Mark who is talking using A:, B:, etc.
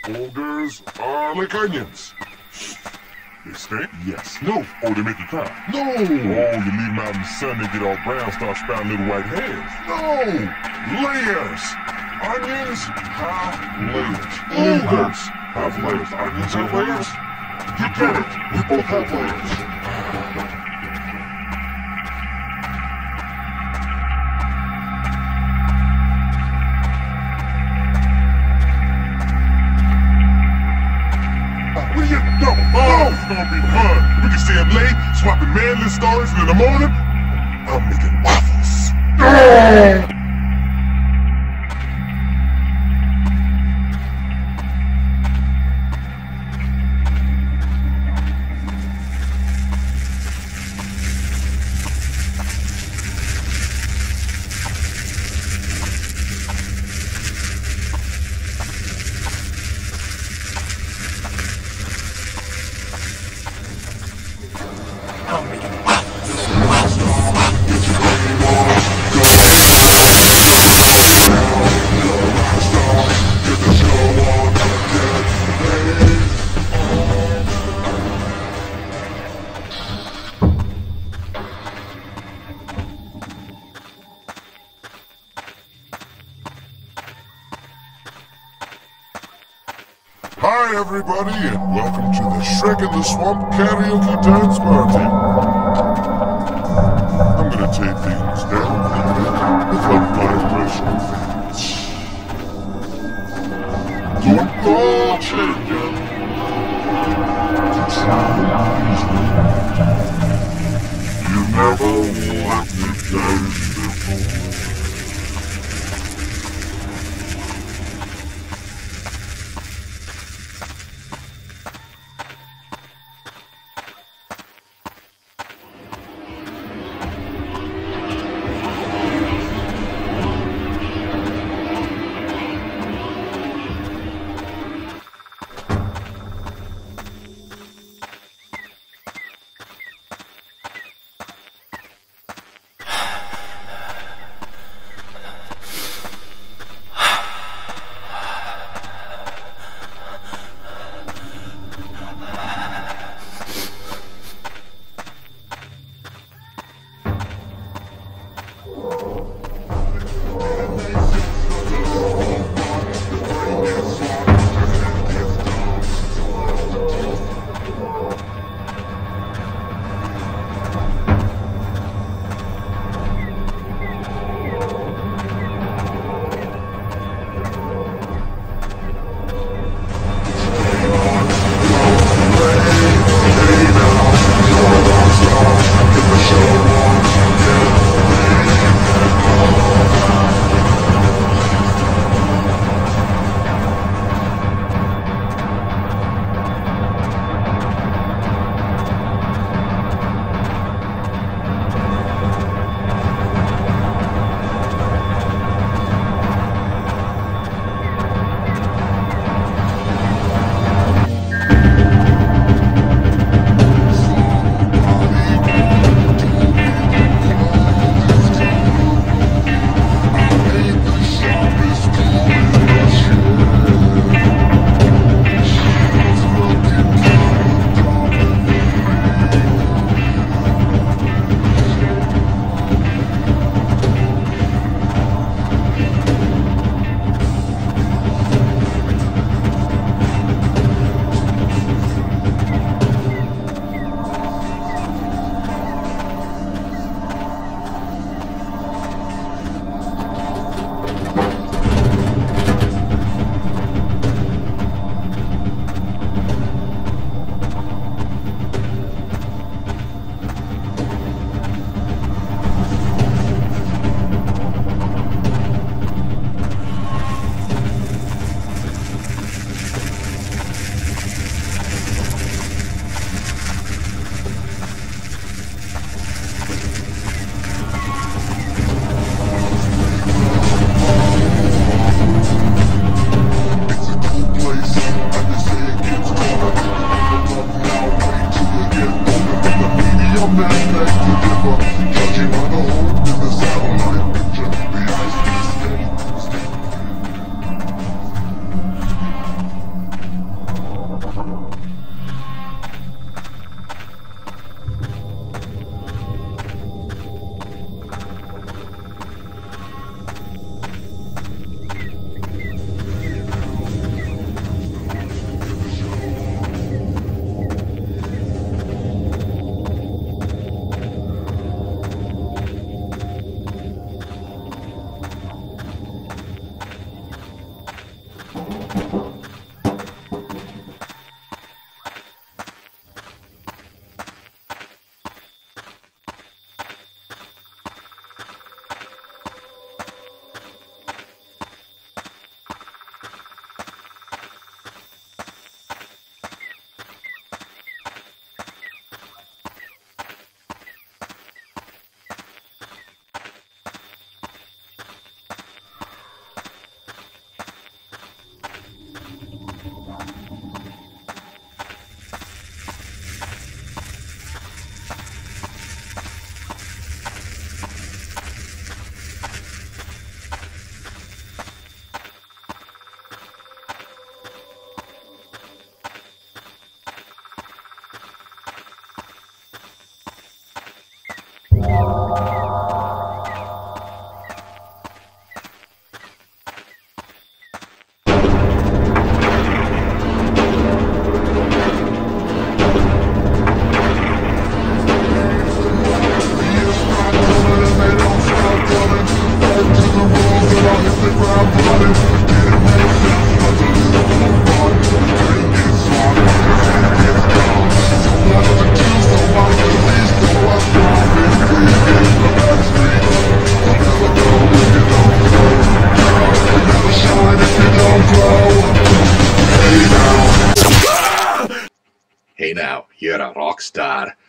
A: Boulders are like onions. They stink? Yes. No. Oh, they make you cry? No. Oh, you leave them out in the sun, they get all brown, start sprouting little white hairs? No. Layers. Onions have layers. Boulders have layers. Onions have layers? You get it. We both have layers. No! Oh, it's gonna be fun! We can stay up late, swapping manly stories, and in the morning, I'm making waffles. Hi everybody, and welcome to the Shrek in the Swamp karaoke dance party. I'm gonna take things down with a vibration fence. Don't go changing. You never let me down before.
B: Hey now, you're a rock star.